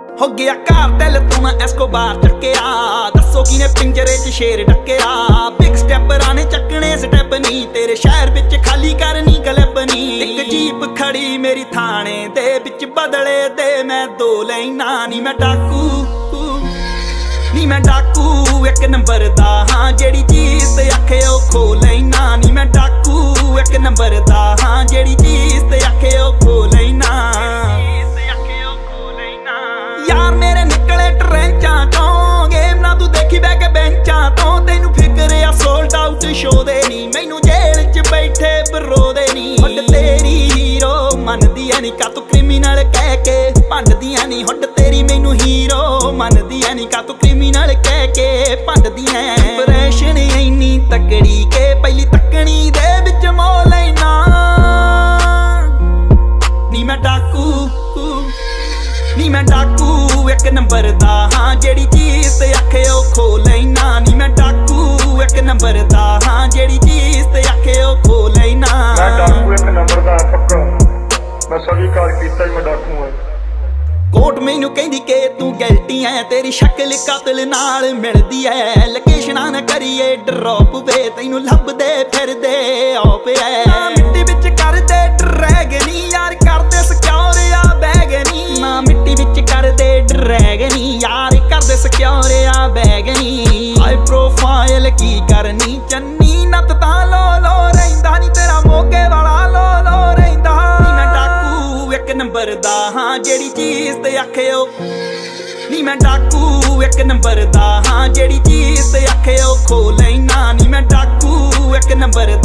हो गया कार्टेल तू ना एस्कोबार चक्या, दसो किने पिंजरे च शेर ढक्या। बिग स्टेप राने चकने स्टेप नी, तेरे शहर विच खाली करनी क्लब नी। एक जीप खड़ी मेरी थाने दे विच बदले दे मैं दो लैना। नी मैं डाकू नी मैं डाकू एक नंबर दा, हाँ जेड़ी चीज ते आखे ओ खो लैना। नी मैं डाकू एक नंबर दा, हाँ जेड़ी चीज ते आखे ओ खो लैना। यार मेरे निकले ट्रेंचां चों, गेम ना तू देखी बैठ के बेंचां तो। तेनू फिक्र आ सोल्ड आउट शो दे नी, मैनू जेल च बैठे बरो दे नी। हुड तेरी हीरो मनदी है नी, का तू क्रिमिनल कह के भंडदी है नी। हुड तेरी मैनू हीरो मनदी है नी, का तू क्रिमिनल कह के भंडदी है। इंप्रेशन इन्नी तकड़ी के पहली तकनी दे विच मोह लैना। नी मैं डाकू नी मैं डाकू एक नंबर दा, हाँ जेड़ी चीज ते आखे ओ खो लैना। नी मैं डाकू एक नंबर दा, हाँ जेड़ी चीज ते आखे ओ खो लैना। मैं डाकू एक नंबर दा पक्का, मैं स्वीकार कीता ही मैं डाकू हां। कोर्ट मैनू कहंदी के तू गैल्टी है, तेरी शक्ल कातिल नाल मिलदी है। लोकेशना न करिए ड्रॉप वे, तैनू लभदे फिरदे ऑप है। मिट्टी विच करदे ड्रैगनी यार, करदे सिक्योर आ बैगनी। ना मिट्टी विच करदे ड्रैगनी यार, करदे सिक्योर आ बैगनी। हाई प्रोफाइल की करनी चन्नी, नत तां लो लो रहिंदा नी, तेरा मोगे वाला लो लो रहिंदा। मैं डाकू एक नंबर दा, हाँ जेड़ी चीज ते आखे ओ। नी मैं डाकू एक नंबर दा, हाँ जेड़ी चीज ते आखे ओ खो लैना। नी मैं डाकू एक नंबर